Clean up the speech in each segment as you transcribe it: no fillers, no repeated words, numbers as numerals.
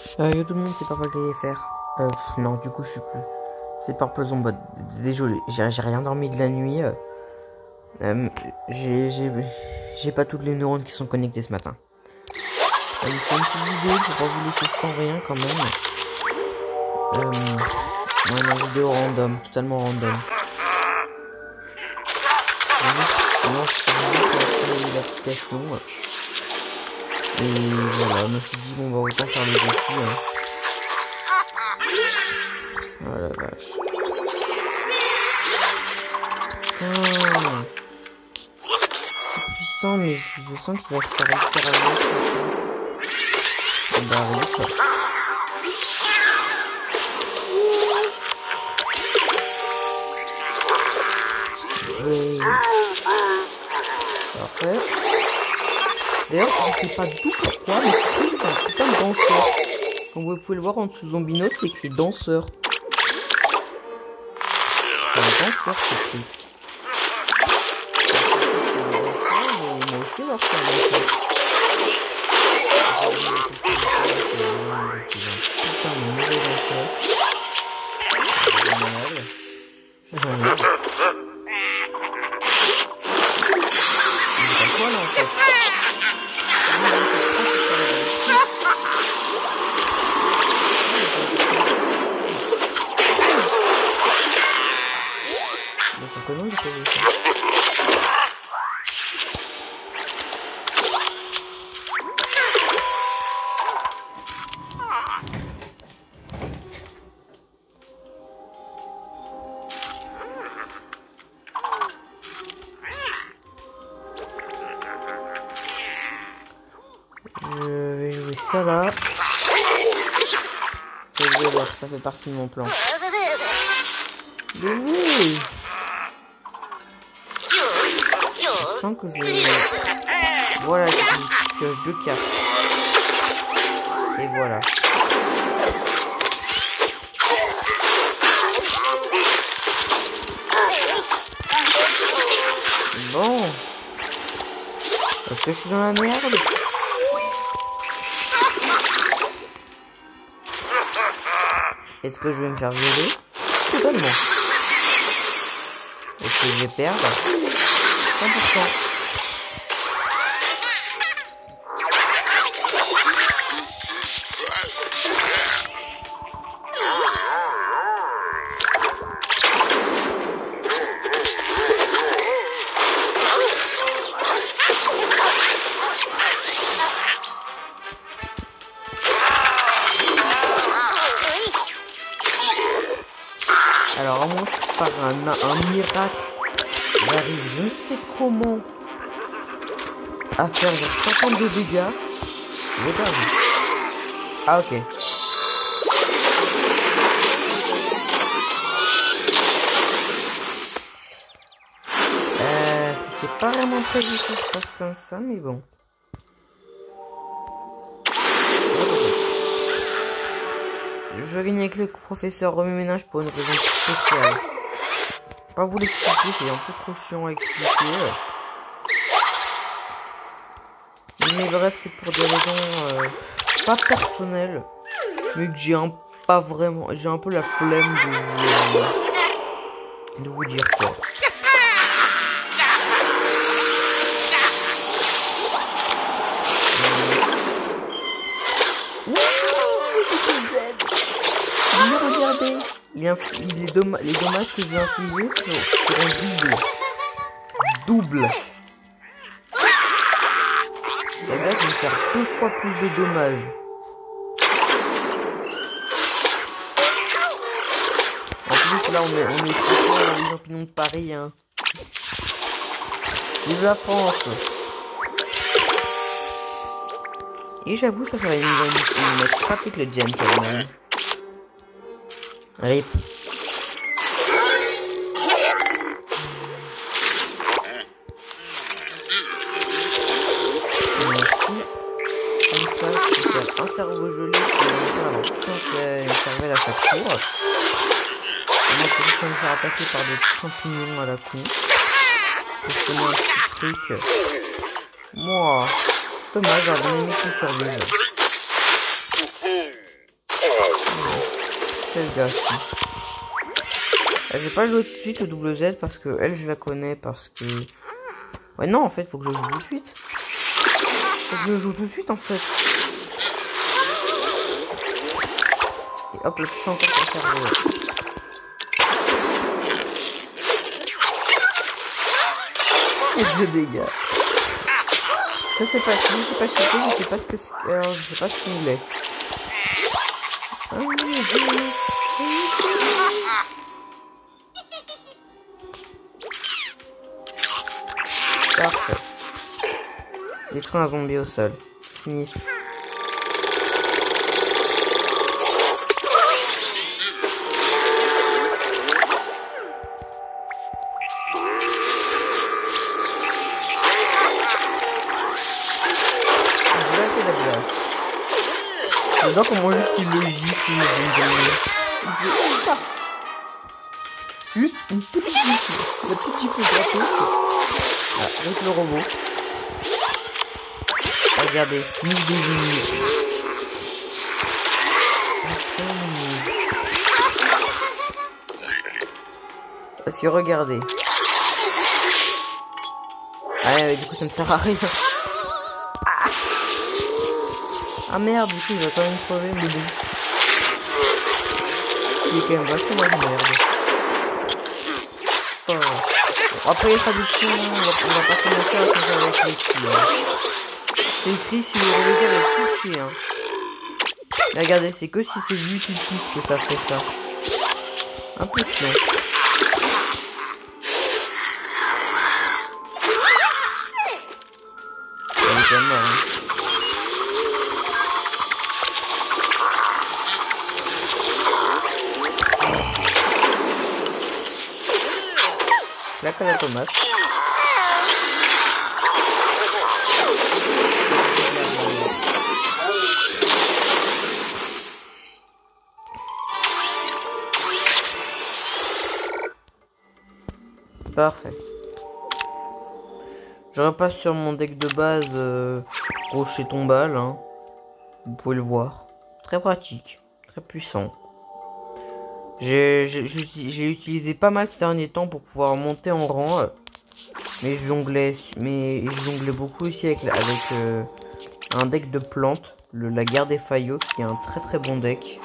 Yo tout le monde, c'est Purple KFR. Non, du coup, je suis plus. C'est Purple Zombot. Désolé, j'ai rien dormi de la nuit. J'ai pas toutes les neurones qui sont connectées ce matin. C'est une petite vidéo pour pas vous laisser sans rien quand même. Ouais, une vidéo random, totalement random. Non, je l'application. Et voilà, je me suis dit, bon, bah autant faire le défi. Hein. Oh la vache. Putain. C'est puissant, mais je sens qu'il va se faire littéralement. Bah oui, quoi. Oui. Parfait. D'ailleurs, je sais pas du tout pourquoi, mais c'est un putain de danseur. Comme vous pouvez le voir en dessous Zombie Note, c'est écrit danseur. C'est un danseur, ce truc. Moi aussi, alors c'est un danseur. Putain, mon mauvais danseur. Génial. Génial. Il est quoi là en fait? C'est comment j'ai fait ça? Je vais jouer ça là. Je vais voir, ça fait partie de mon plan. Mais oui! Je sens que je... Voilà, je pioche 2 cartes. Et voilà. Bon. Est-ce que je suis dans la merde? Est-ce que je vais me faire violer? Totalement. Est-ce que je vais perdre? 100%. Alors, à moins que par un miracle, j'arrive je ne sais comment à faire genre 52 dégâts. J'ai perdu. Ah, ok. C'était pas vraiment prévu que ça se passe comme ça, mais bon. Je vais gagner avec le professeur Remue-Ménage pour une raison spéciale. Pas vous l'expliquer, c'est un peu trop chiant à expliquer. Mais bref, c'est pour des raisons pas personnelles, mais que j'ai un peu la flemme de vous dire quoi. Regardez, les dommages que je vais infliger seront double. C'est-à-dire que je vais faire 2 fois plus de dommages. En plus là on est franchement dans les champignons de Paris, hein. Vive la France. Et j'avoue ça va me mettre pratique le gentleman. Allez. Merci. Comme ça, je peux faire un cerveau gelé qui va avoir putain, c'est une cervelle à chaque tour. Et moi, je vais me faire attaquer par des champignons à la con. Pour se donner un petit truc. Moi, dommage, j'aurais bien aimé qu'ils survivent. quel gars. Je vais pas le jouer tout de suite le double Z parce que elle je la connais parce que... Ouais non en fait faut que je joue tout de suite. Faut que je joue tout de suite en fait. Et hop là c'est encore son cerveau. 6 de dégâts. Ça c'est pas cheaté, je sais pas ce que c'est. Alors je sais pas ce qu'il voulait. Parfait. Détruire un zombie au sol. Fini. J'adore comment juste il le gifle. Juste une petite gifle. La petite gifle gratos. Ah, avec le robot. Regardez, mise des genoux. Parce que regardez. Ah ouais, du coup ça me sert à rien. Ah merde, du coup il va quand même crever le bébé. Il est quand même vachement de merde. Oh. Après les traductions, on va pas se mentir à ce que avec les filles. C'est écrit si le relégué est touché. Hein. Mais regardez, c'est que si c'est lui qui pousse que ça fait ça. Un peu chiant. Il est quand même mort. Hein. Claque à la tomate. Parfait. Je repasse sur mon deck de base rocher tombal. Hein. Vous pouvez le voir. Très pratique. Très puissant. J'ai utilisé pas mal ces derniers temps pour pouvoir monter en rang. Mais je jonglais beaucoup ici avec un deck de plantes. La guerre des faillots qui est un très bon deck.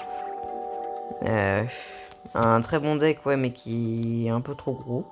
Un très bon deck, ouais, mais qui est un peu trop gros.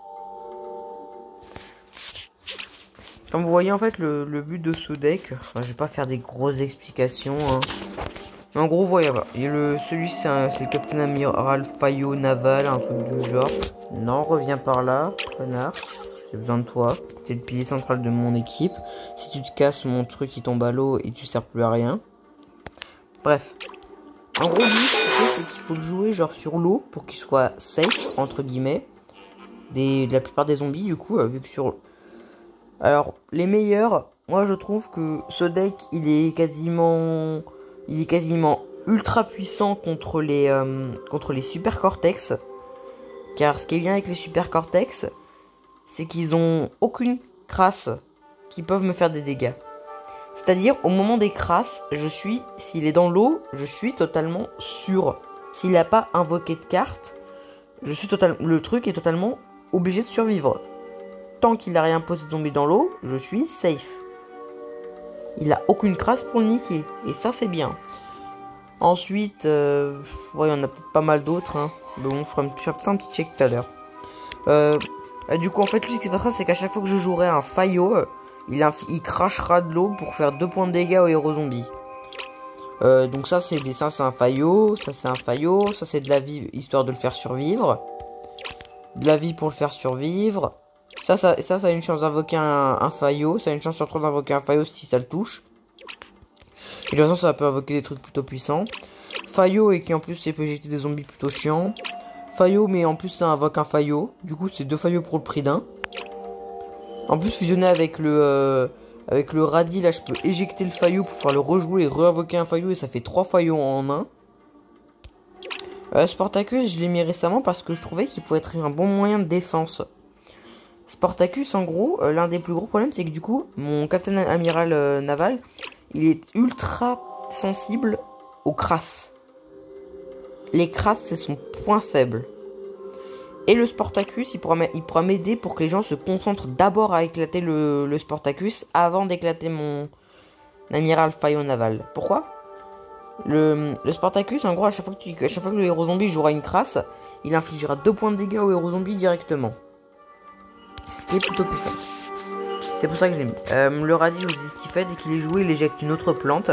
Comme vous voyez, en fait, le but de ce deck, enfin, je vais pas faire des grosses explications. Hein. Mais en gros, voilà. Celui-ci, c'est le Capitaine Amiral Faillot Naval, un truc du genre. Non, reviens par là, connard. J'ai besoin de toi. T'es le pilier central de mon équipe. Si tu te casses, mon truc il tombe à l'eau et tu sers plus à rien. Bref. En gros, lui, ce qu'il fait, c'est qu'il faut le jouer genre sur l'eau pour qu'il soit safe, entre guillemets. De la plupart des zombies, du coup, vu que sur... Alors, les meilleurs, moi je trouve que ce deck, il est quasiment ultra puissant contre les super cortex. Car ce qui est bien avec les super cortex, c'est qu'ils ont aucune crasse qui peuvent me faire des dégâts. C'est-à-dire, au moment des crasses, s'il est dans l'eau, je suis totalement sûr. S'il n'a pas invoqué de carte, le truc est totalement obligé de survivre. Tant qu'il n'a rien posé de zombie dans l'eau, je suis safe. Il a aucune crasse pour le niquer. Et ça, c'est bien. Ensuite, ouais, il y en a peut-être pas mal d'autres. Hein. Mais bon, je ferai peut-être un petit check tout à l'heure. Du coup, en fait, lui, ce qui se passera, c'est qu'à chaque fois que je jouerai un faillot, il crachera de l'eau pour faire 2 points de dégâts au héros zombie. Donc ça, c'est un faillot. Ça, c'est un faillot. Ça, c'est de la vie, histoire de le faire survivre. De la vie pour le faire survivre. Ça a une chance d'invoquer un faillot. Ça a une chance sur 3 d'invoquer un faillot si ça le touche. Et de toute façon, ça peut invoquer des trucs plutôt puissants. Faillot et qui en plus, peut éjecter des zombies plutôt chiants. Faillot, mais en plus, ça invoque un faillot. Du coup, c'est 2 faillots pour le prix d'un. En plus, fusionné avec le radis, là, je peux éjecter le faillot pour faire le rejouer et réinvoquer un faillot. Et ça fait 3 faillots en un. Sportacus, je l'ai mis récemment parce que je trouvais qu'il pouvait être un bon moyen de défense. Sportacus, en gros, l'un des plus gros problèmes, c'est que du coup, mon Capitaine Amiral Naval, il est ultra sensible aux crasses. les crasses, c'est son point faible. Et le Sportacus, il pourra m'aider pour que les gens se concentrent d'abord à éclater le Sportacus avant d'éclater mon amiral Faillot naval. Pourquoi? Le Sportacus, en gros, à chaque fois que le héros zombie jouera une crasse, il infligera 2 points de dégâts au héros zombie directement. Ce qui est plutôt puissant. C'est pour ça que je l'ai mis. Le radis, je vous dis ce qu'il fait. Dès qu'il est joué, il éjecte une autre plante.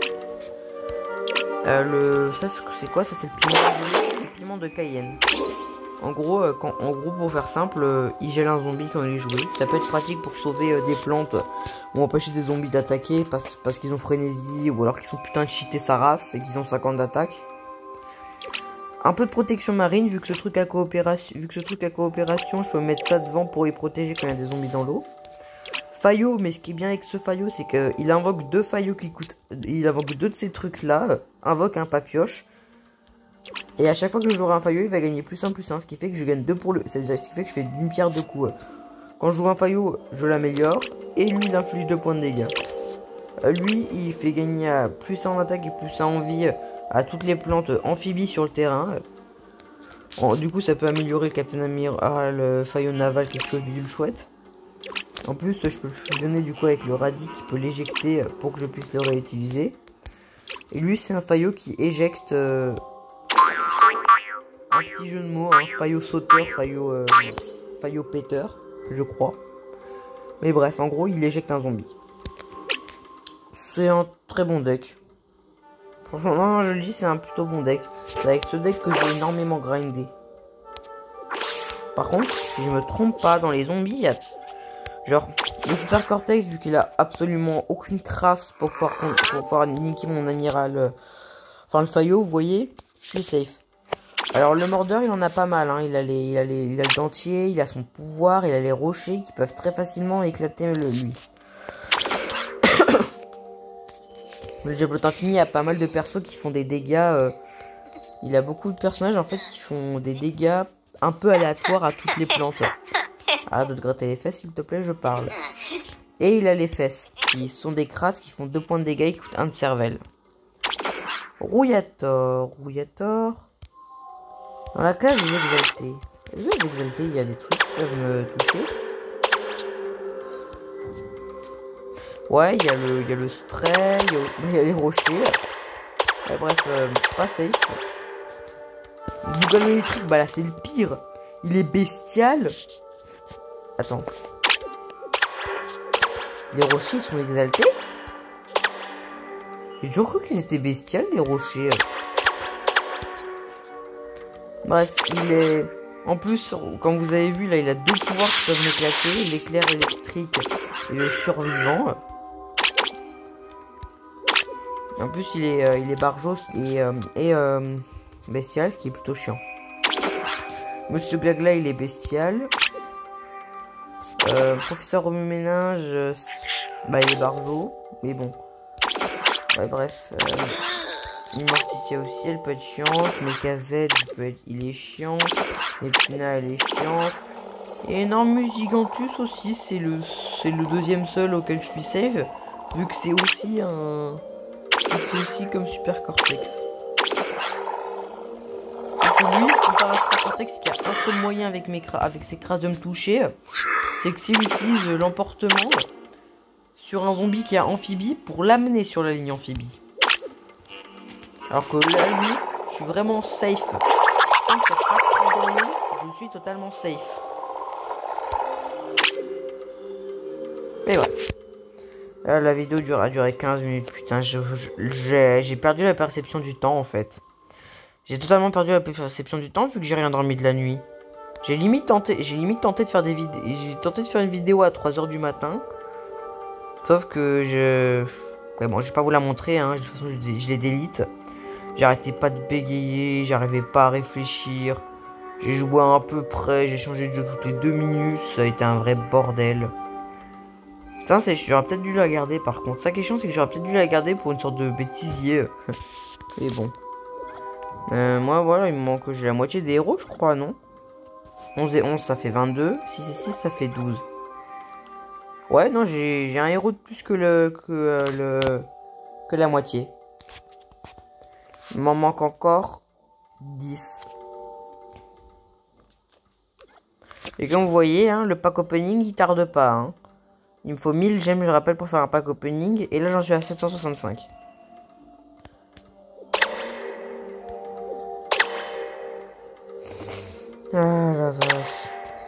Ça, c'est quoi? Ça, c'est le piment de Cayenne. En gros, pour faire simple, il gèle un zombie quand il est joué. Ça peut être pratique pour sauver des plantes ou empêcher des zombies d'attaquer parce qu'ils ont frénésie ou alors qu'ils sont putain de cheatés sa race et qu'ils ont 50 d'attaque. Un peu de protection marine vu que ce truc à coopération, je peux mettre ça devant pour les protéger quand il y a des zombies dans l'eau. Faillot, mais ce qui est bien avec ce Faillot, c'est qu'il invoque 2 Faillots qui coûtent. Il invoque 2 de ces trucs là, invoque un papioche. Et à chaque fois que je jouerai un Faillot, il va gagner +1/+1, ce qui fait que je gagne 2 pour le. C'est-à-dire ce qui fait que je fais d'une pierre 2 coups. Quand je joue un Faillot, je l'améliore. Et lui, il inflige 2 points de dégâts. Lui, il fait gagner à +1 en attaque et +1 en vie à toutes les plantes amphibies sur le terrain. Du coup, ça peut améliorer le Captain Amiral Faillot naval, quelque chose de chouette. En plus, je peux le fusionner du coup avec le radis qui peut l'éjecter pour que je puisse le réutiliser. Et lui, c'est un Faillot qui éjecte un petit jeu de mots, hein, Faillot sauteur, Faillot péteur, je crois. Mais bref, en gros, il éjecte un zombie. C'est un très bon deck. Franchement, non, je le dis, c'est un plutôt bon deck. C'est avec ce deck que j'ai énormément grindé. Par contre, si je me trompe pas, dans les zombies, il y a... Genre, le Super Cortex, vu qu'il a absolument aucune crasse pour pouvoir niquer mon amiral... Enfin, le Faillot, vous voyez, je suis safe. Alors, le mordeur, il en a pas mal, hein. Il a le dentier, il a son pouvoir, il a les rochers qui peuvent très facilement éclater lui. Le Diablotin Fini a pas mal de persos qui font des dégâts... Il a beaucoup de personnages, en fait, qui font des dégâts un peu aléatoires à toutes les plantes. Arrête de te gratter les fesses, s'il te plaît, je parle. Et il a les fesses, qui sont des crasses qui font 2 points de dégâts et qui coûtent 1 de cervelle. Rouillator. Dans la classe des exaltés. Est-ce que les exaltés, il y a des trucs qui peuvent me toucher? Ouais, il y a le spray, il y a les rochers. Ouais, bref, je suis pas safe. Bougon électrique, bah là c'est le pire. Il est bestial. Attends. Les rochers sont exaltés? J'ai toujours cru qu'ils étaient bestiales, les rochers. Bref, il est... En plus, comme vous avez vu, là, il a 2 pouvoirs qui peuvent m'éclater. L'éclair électrique et le survivant. En plus, il est barjot et bestial, ce qui est plutôt chiant. Monsieur Glagla, il est bestial. Professeur Remue-Ménage, bah il est barjot, mais bon. Ouais, bref. Immorticia aussi, elle peut être chiante. Mekazed, il est chiant. Neptuna, elle est chiante. Et Enormus Gigantus aussi, c'est le deuxième seul auquel je suis safe, vu que c'est aussi un... C'est aussi comme Super Cortex. Parce que lui, comparé à Super Cortex, qui a un seul moyen avec ses crasses de me toucher, c'est que s'il utilise l'emportement sur un zombie qui a amphibie pour l'amener sur la ligne amphibie. Alors que là, lui, je suis vraiment safe. Tant qu'il n'y a pas de trou dans l'eau, je suis totalement safe. Et voilà. Là, la vidéo a duré 15 minutes. Putain, j'ai perdu la perception du temps, en fait. J'ai totalement perdu la perception du temps vu que j'ai rien dormi de la nuit. J'ai limite tenté de faire des vidéos. J'ai tenté de faire une vidéo à 3 h du matin. Sauf que ouais, bon, je vais pas vous la montrer, hein. De toute façon, je les délite. J'arrêtais pas de bégayer, j'arrivais pas à réfléchir. J'ai joué à un peu près, j'ai changé de jeu toutes les 2 minutes. Ça a été un vrai bordel. Putain, j'aurais peut-être dû la garder par contre. Ça qui est chiant, c'est que j'aurais peut-être dû la garder pour une sorte de bêtisier. Mais bon. Moi, voilà, il me manque. J'ai la moitié des héros, je crois, non? 11 et 11, ça fait 22. 6 et 6, ça fait 12. Ouais, non, j'ai un héros de plus que la moitié. Il m'en manque encore 10. Et comme vous voyez, hein, le pack opening il tarde pas. Hein. Il me faut 1000 gemmes, je rappelle, pour faire un pack opening. Et là j'en suis à 765. Ah la vache.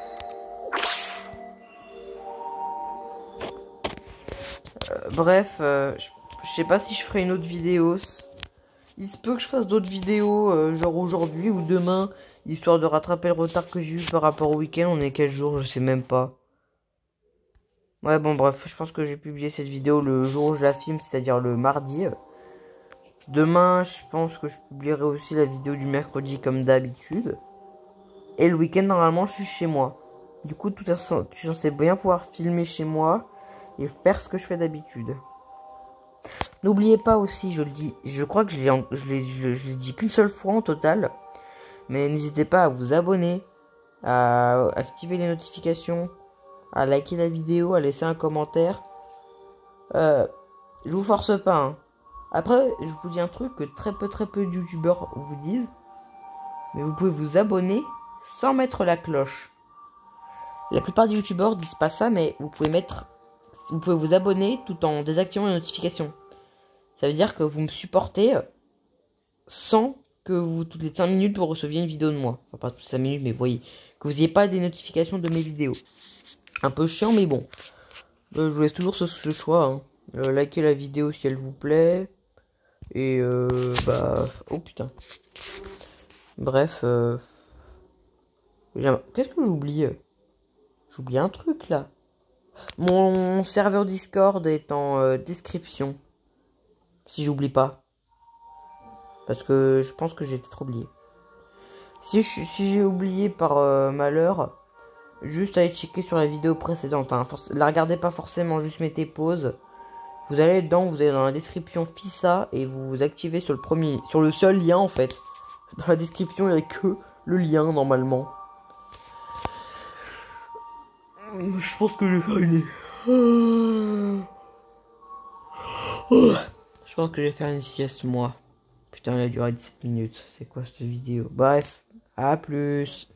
Bref, je sais pas si je ferai une autre vidéo. Il se peut que je fasse d'autres vidéos, genre aujourd'hui ou demain, histoire de rattraper le retard que j'ai eu par rapport au week-end. On est quel jour, je sais même pas. Ouais, bon, bref, je pense que j'ai publié cette vidéo le jour où je la filme, c'est-à-dire le mardi. Demain, je pense que je publierai aussi la vidéo du mercredi comme d'habitude. Et le week-end, normalement, je suis chez moi. Du coup, tout façon, je suis censé bien pouvoir filmer chez moi et faire ce que je fais d'habitude. N'oubliez pas aussi, je le dis, je crois que je l'ai dit qu'une seule fois en total. Mais n'hésitez pas à vous abonner, à activer les notifications, à liker la vidéo, à laisser un commentaire. Je vous force pas, hein. Après, je vous dis un truc que très peu de youtubeurs vous disent. Mais vous pouvez vous abonner sans mettre la cloche. La plupart des youtubeurs disent pas ça, mais vous pouvez vous abonner tout en désactivant les notifications. Ça veut dire que vous me supportez sans que vous, toutes les 5 minutes, vous receviez une vidéo de moi. Enfin, pas toutes les 5 minutes, mais vous voyez. Que vous n'ayez pas des notifications de mes vidéos. Un peu chiant, mais bon. Je vous laisse toujours ce choix. Hein. Likez la vidéo si elle vous plaît. Et bah... Oh putain. Bref. Qu'est-ce que j'oublie? J'oublie un truc, là. Mon serveur Discord est en description. Si j'oublie pas. Parce que je pense que j'ai peut-être oublié. Si j'ai oublié par malheur, juste allez checker sur la vidéo précédente. Hein. La regardez pas forcément, juste mettez pause. Vous allez dedans, vous allez dans la description FISA et vous activez sur le seul lien en fait. Dans la description, il n'y a que le lien normalement. Je pense que je vais faire une... Je pense que je vais faire une sieste moi. Putain, elle a duré 17 minutes. C'est quoi cette vidéo? Bref, à plus.